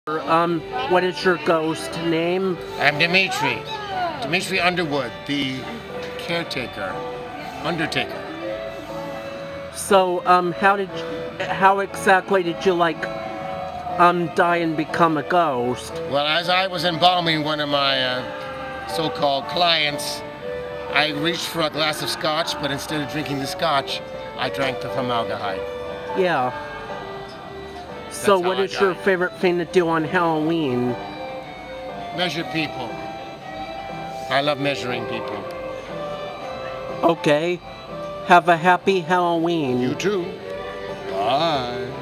What is your ghost name? I'm Dimitri. Dimitri Underwood, the caretaker. Undertaker. So, how exactly did you die and become a ghost? Well, as I was embalming one of my so-called clients, I reached for a glass of scotch, but instead of drinking the scotch, I drank the formaldehyde. Yeah. So what is your favorite thing to do on Halloween? Measure people. I love measuring people. Okay. Have a happy Halloween. You too. Bye.